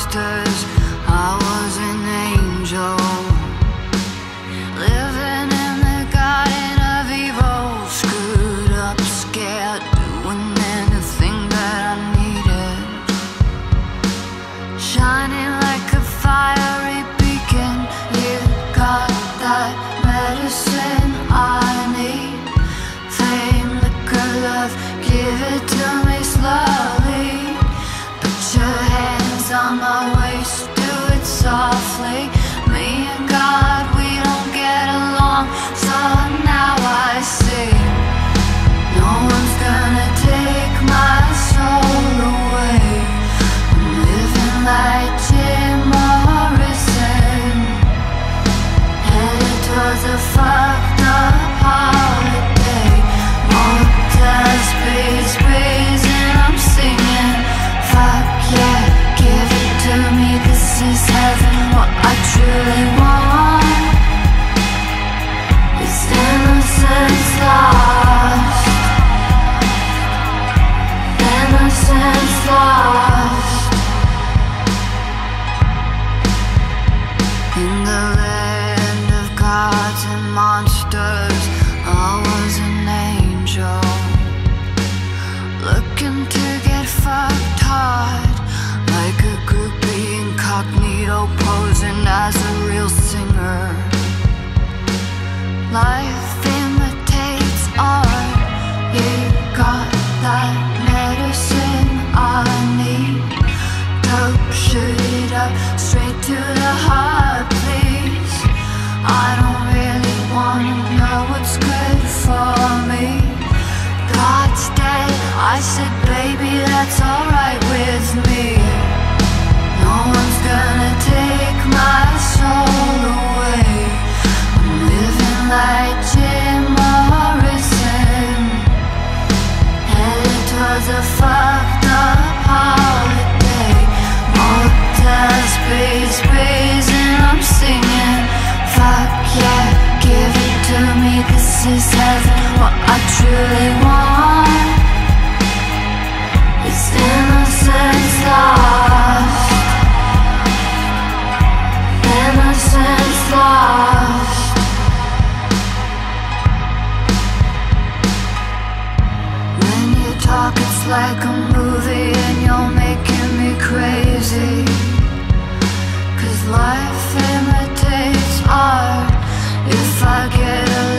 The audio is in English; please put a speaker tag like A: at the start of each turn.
A: monsters. I was an angel, living in the garden of evil. Screwed up, scared, doing anything that I needed. Shining like a fiery beacon. You got that medicine I need. Fame, liquor, love, give it to me slowly. Put your hands on my waist, do it softly. Me and God, we don't get along, so now I see no one's gonna take my soul away. I'm living like Jim Morrison, headed towards a fucked up holiday. Motels, breeze, breeze, and I'm singing, fuck yeah, give it to me, this is heaven. What I truly want is innocence lost, innocence lost. In the land of gods and monsters, I was an angel, looking to get fucked hard, like a groupie incognito, posing as a real singer. Life imitates art. You got that medicine I need. Dope, shoot it up, straight to the heart, please. I don't really wanna know what's good for me. God's dead, I said, baby, that's alright with me. No one's gonna take my soul away. I'm living like Jim Morrison, headed towards a fucked up holiday. Motels, breeze, breeze, and I'm singing, fuck yeah, give it to me, this is heaven. What I truly want is innocence lost, innocence lost. When you talk it's like a movie and you're making me crazy, 'cause life imitates art. If I get a